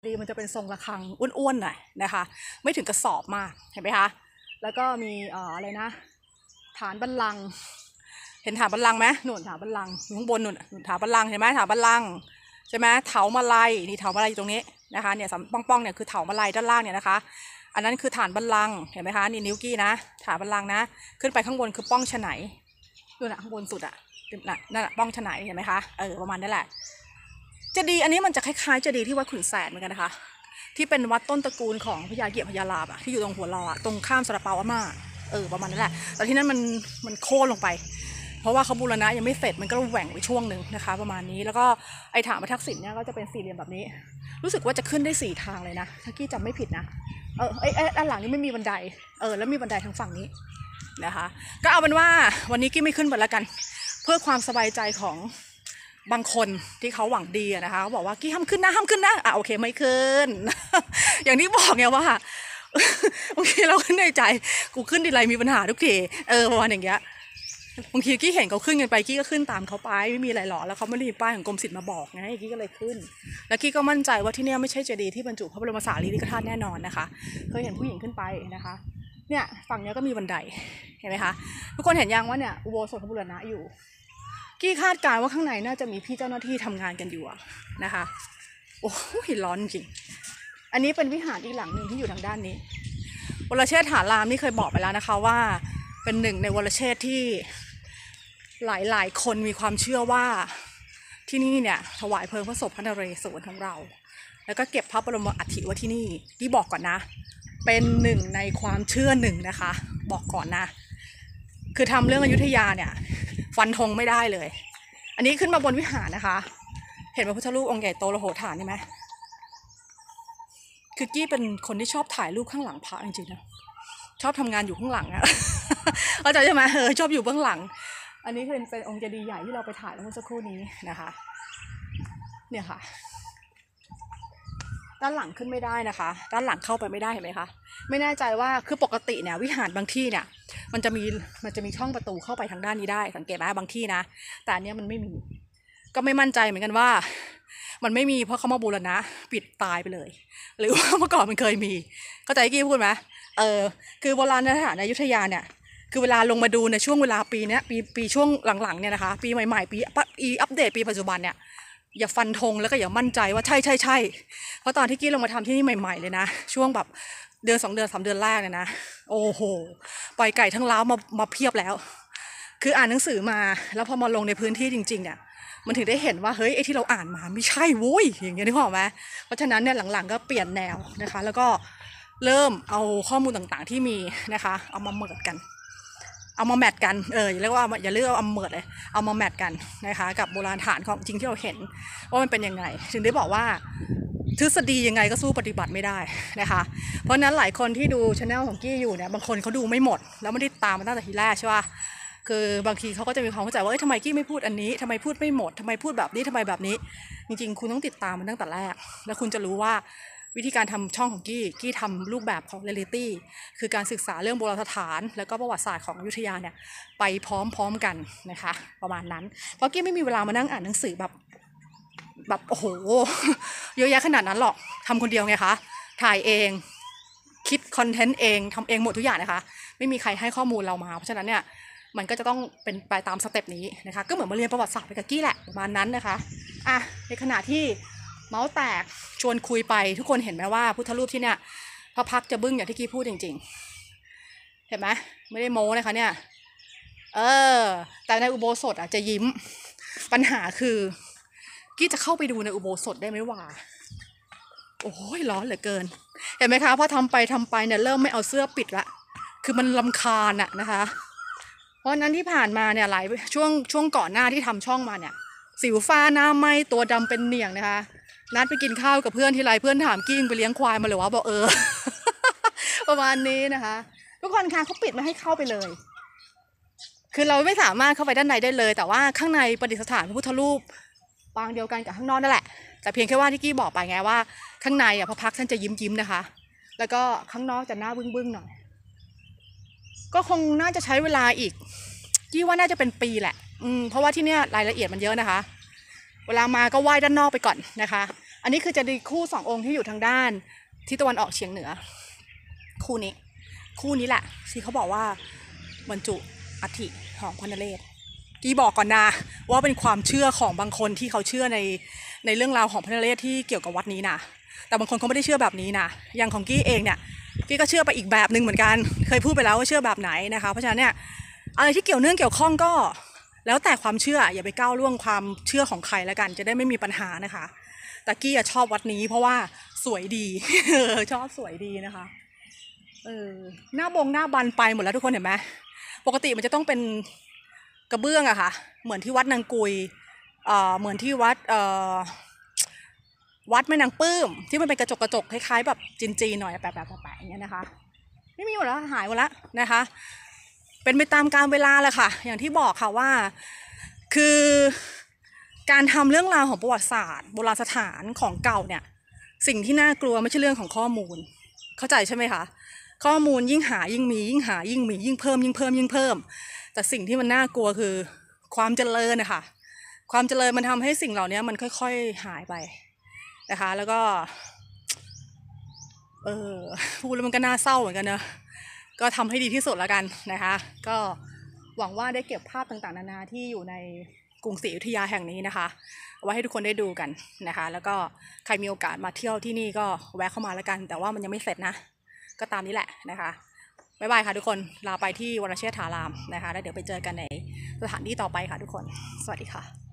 ดีมันจะเป็นทรงระฆังอ้วนๆหน่อยนะคะไม่ถึงกระสอบมากเห็นไหมคะแล้วก็มีอะไรนะฐานบัลลังก์เห็นฐานบัลลังก์ไหมหนุนฐานบัลลังก์อยู่ข้างบนหนุนฐานบัลลังก์เห็นไหมฐานบัลลังก์ใช่ไหมเถามาลัยนี่เถามาลัยอยู่ตรงนี้นะคะเนี่ยป้องๆเนี่ยคือเถามาลัยด้านล่างเนี่ยนะคะอันนั้นคือฐานบัลลังก์เห็นไหมคะนี่นิ้วกี้นะฐานบัลลังก์นะขึ้นไปข้างบนคือป้องฉไนดูนะข้างบนสุดอ่ะนั่นแหละป้องฉไนเห็นไหมคะประมาณนั้นแหละเจดีย์อันนี้มันจะคล้ายๆเจดีย์ที่วัดขุนแสนเหมือนกันนะคะที่เป็นวัดต้นตระกูลของพญาเกียรติพญาลาภที่อยู่ตรงหัวเราตรงข้ามซาลาเปาอาม่าประมาณนั้นแหละแต่ที่นั้นมันโค่นลงไปเพราะว่าเขาบูรณะยังไม่เสร็จมันก็แหว่งไปช่วงหนึ่งนะคะประมาณนี้แล้วก็ไอ้ฐานพระทักษิณเนี่ยก็จะเป็นสี่เหลี่ยมแบบนี้รู้สึกว่าจะขึ้นได้4 ทางเลยนะถ้ากี้จำไม่ผิดนะด้านหลังนี้ไม่มีบันไดแล้วมีบันไดทางฝั่งนี้นะคะก็เอาเป็นว่าวันนี้กี้ไม่ขึ้นไปแล้วกันเพื่อความสบายใจของบางคนที่เขาหวังดีนะคะเขาบอกว่ากี้ห้ามขึ้นนะโอเคไม่ขึ้น อย่างที่บอกไงว่าบางทีเราขึ้นในใจกูขึ้นทีไรมีปัญหาทุกทีประมาณอย่างเงี้ยบางทีกี้เห็นเขาขึ้นกันไปกี้ก็ขึ้นตามเขาไปไม่มีอะไรหรอกแล้วเขาไม่ได้มีป้ายของกรมศิลป์มาบอกไงกี้ก็เลยขึ้นแล้วกี้ก็มั่นใจว่าที่นี่ไม่ใช่เจดีย์ที่บรรจุพระบรมสารีริกธาตุแน่นอนนะคะเคยเห็นผู้หญิงขึ้นไปนะคะเนี่ยฝั่งนี้ก็มีบันไดเห็นไหมคะทุกคนเห็นยังว่าเนี่ยอุโบสถบูรณะอยู่กี้คาดการณ์ว่าข้างในน่าจะมีพี่เจ้าหน้าที่ทำงานกันอยู่นะคะโอ้ยร้อนจริงอันนี้เป็นวิหารอีกหลังหนึ่งที่อยู่ทางด้านนี้วรเชษฐารามนี่เคยบอกไปแล้วนะคะว่าเป็นหนึ่งในวรเชษที่หลายคนมีความเชื่อว่าที่นี่เนี่ยถวายเพลิงพระศพพระนเรศวรของเราแล้วก็เก็บพระบรมอัฐิไว้ที่นี่ที่บอกก่อนนะเป็นหนึ่งในความเชื่อหนึ่งนะคะบอกก่อนนะคือทำเรื่องอยุธยาเนี่ยฟันธงไม่ได้เลยอันนี้ขึ้นมาบนวิหารนะคะเห็นพระพุทธรูปองค์ใหญ่โตโลโหฐานใช่ไหมคือกี้เป็นคนที่ชอบถ่ายรูปข้างหลังพระจริงๆนะชอบทำงานอยู่ข้างหลังเข้าใจใช่ไหมชอบอยู่เบื้องหลังอันนี้เป็นองค์เจดีย์ใหญ่ที่เราไปถ่ายเมื่อสักครู่นี้นะคะเนี่ยค่ะด้านหลังขึ้นไม่ได้นะคะด้านหลังเข้าไปไม่ได้เห็นไหมคะไม่แน่ใจว่าคือปกติเนี่ยวิหารบางที่เนี่ยมันจะมีช่องประตูเข้าไปทางด้านนี้ได้สังเกตไหมบางที่นะแต่อันนี้มันไม่มีก็ไม่มั่นใจเหมือนกันว่ามันไม่มีเพราะเขามาบูรณะปิดตายไปเลยหรือว่าเมื่อก่อนมันเคยมีเข้าใจกี้พูดไหมคือโบราณสถานอยุธยาเนี่ยคือเวลาลงมาดูในช่วงเวลาปีนี้ปีช่วงหลังๆเนี่ยนะคะปีใหม่ๆปีอัปเดตปีปัจจุบันเนี่ยอย่าฟันธงแล้วก็อย่ามั่นใจว่าใช่เพราะตอนที่กี้ลงมาทำที่นี่ใหม่ๆเลยนะช่วงแบบเดือน2 เดือน3 เดือนแรกเนี่ยนะโอ้โหปล่อยไก่ทั้งเล้ามาเพียบแล้วคืออ่านหนังสือมาแล้วพอมาลงในพื้นที่จริงๆเนี่ยมันถึงได้เห็นว่าเฮ้ยไอ้ที่เราอ่านมาไม่ใช่วุ้ยอย่างเงี้ยนึกออกไหมเพราะฉะนั้นเนี่ยหลังๆก็เปลี่ยนแนวนะคะแล้วก็เริ่มเอาข้อมูลต่างๆที่มีนะคะเอามาเมิร์จกันเอามาแมทกันอย่าเรียกว่าเอาเมิร์จเลยเอามาแมทกันนะคะกับโบราณฐานของจริงที่เราเห็นว่ามันเป็นยังไงถึงได้บอกว่าทฤษฎียังไงก็สู้ปฏิบัติไม่ได้นะคะเพราะนั้นหลายคนที่ดูช anel ของกี้อยู่เนี่ยบางคนเขาดูไม่หมดแล้วไม่ได้ตามมาตั้งแต่ทีแรกใช่ป่ะคือบางทีเขาก็จะมีความเข้าใจว่าทำไมกี้ไม่พูดอันนี้ทำไมพูดไม่หมดทำไมพูดแบบนี้ทำไมแบบนี้จริงๆคุณต้องติดตามมันตั้งแต่แรกแล้วคุณจะรู้ว่าวิธีการทำช่องของกี้ทำรูปแบบของเรียลลิตี้คือการศึกษาเรื่องโบราณสถานแล้วก็ประวัติศาสตร์ของอยุธยาเนี่ยไปพร้อมกันนะคะประมาณนั้นเพราะกี้ไม่มีเวลามานั่งอ่านหนังสือแบบโอ้โหเยอะแยะขนาดนั้นหรอกทำคนเดียวไงคะถ่ายเองคิดคอนเทนต์เองทำเองหมดทุกอย่างนะคะไม่มีใครให้ข้อมูลเรามาเพราะฉะนั้นเนี่ยมันก็จะต้องเป็นไปตามสเต็ปนี้นะคะก็เหมือนมาเรียนประวัติศาสตร์ไปกับกี้แหละประมาณนั้นนะคะในขณะที่เมาส์แตกชวนคุยไปทุกคนเห็นไหมว่าพุทธรูปที่เนี่ยพระพักจะบึ้งอย่างที่กี้พูดจริงๆเห็นไหมไม่ได้โม้นะคะเนี่ยแต่ในอุโบสถจะยิ้มปัญหาคือกี้จะเข้าไปดูในอุโบสถได้ไหมวะโอ้ยร้อนเหลือเกินเห็นไหมคะพอทำไปเนี่ยเริ่มไม่เอาเสื้อปิดละคือมันรำคาญนะคะเพราะนั้นที่ผ่านมาเนี่ยหลายช่วงก่อนหน้าที่ทำช่องมาเนี่ยสิวฟ้าหน้าไหมตัวดำเป็นเหนียงนะคะนัดไปกินข้าวกับเพื่อนทีไรเพื่อนถามกิ้งไปเลี้ยงควายมาหรือวะบอกประมาณนี้นะคะทุกคนค่ะเขาปิดไม่ให้เข้าไปเลยคือเราไม่สามารถเข้าไปด้านในได้เลยแต่ว่าข้างในประดิษฐานพระพุทธรูปปางเดียวกันกับข้างนอกนั่นแหละแต่เพียงแค่ว่าที่กี้บอกไปไงว่าข้างในพระพักท่านจะยิ้มนะคะแล้วก็ข้างนอกจะหน้าบึ้งหน่อยก็คงน่าจะใช้เวลาอีกกี้ว่าน่าจะเป็นปีแหละเพราะว่าที่เนี่ยรายละเอียดมันเยอะนะคะเวลามาก็ไหว้ด้านนอกไปก่อนนะคะอันนี้คือจะดีคู่2 องค์ที่อยู่ทางด้านทิศตะวันออกเฉียงเหนือคู่นี้แหละที่เขาบอกว่าบรรจุอัฐิของพระนเรศกี้บอกก่อนนะว่าเป็นความเชื่อของบางคนที่เขาเชื่อในเรื่องราวของพระนเรศที่เกี่ยวกับวัดนี้นะแต่บางคนเขาไม่ได้เชื่อแบบนี้นะอย่างของกี้เองเนี่ยกี้ก็เชื่อไปอีกแบบนึงเหมือนกันเคยพูดไปแล้วว่าเชื่อแบบไหนนะคะเพราะฉะนั้นเนี่ยอะไรที่เกี่ยวข้องก็แล้วแต่ความเชื่ออย่าไปก้าวล่วงความเชื่อของใครแล้วกันจะได้ไม่มีปัญหานะคะแต่กี้ชอบวัดนี้เพราะว่าสวยดี ชอบสวยดีนะคะหน้าบันไปหมดแล้วทุกคนเห็นไหมปกติมันจะต้องเป็นกระเบื้องอะค่ะเหมือนที่วัดนางกุยเหมือนที่วัดแม่นางปื้มที่มันเป็นกระจกคล้ายๆแบบจีนๆหน่อยแปะอย่างเงี้ยนะคะไม่มีหมดแล้วหายหมดแล้วนะคะเป็นไปตามกาลเวลาแหละค่ะอย่างที่บอกค่ะว่าคือการทำเรื่องราวของประวัติศาสตร์โบราณสถานของเก่าเนี่ยสิ่งที่น่ากลัวไม่ใช่เรื่องของข้อมูลเข้าใจใช่ไหมคะข้อมูลยิ่งหายิ่งมียิ่งเพิ่มแต่สิ่งที่มันน่ากลัวคือความเจริญนะคะความเจริญมันทำให้สิ่งเหล่านี้มันค่อยๆหายไปนะคะแล้วก็พูดแล้วมันก็น่าเศร้าเหมือนกันนะก็ทำให้ดีที่สุดแล้วกันนะคะก็หวังว่าได้เก็บภาพต่างๆนานาที่อยู่ในกรุงศรีอยุธยาแห่งนี้นะคะเอาไว้ให้ทุกคนได้ดูกันนะคะแล้วก็ใครมีโอกาสมาเที่ยวที่นี่ก็แวะเข้ามาแล้วกันแต่ว่ามันยังไม่เสร็จนะก็ตามนี้แหละนะคะบ๊ายบายค่ะทุกคนลาไปที่วรเชษฐารามนะคะแล้วเดี๋ยวไปเจอกันในสถานที่ต่อไปค่ะทุกคนสวัสดีค่ะ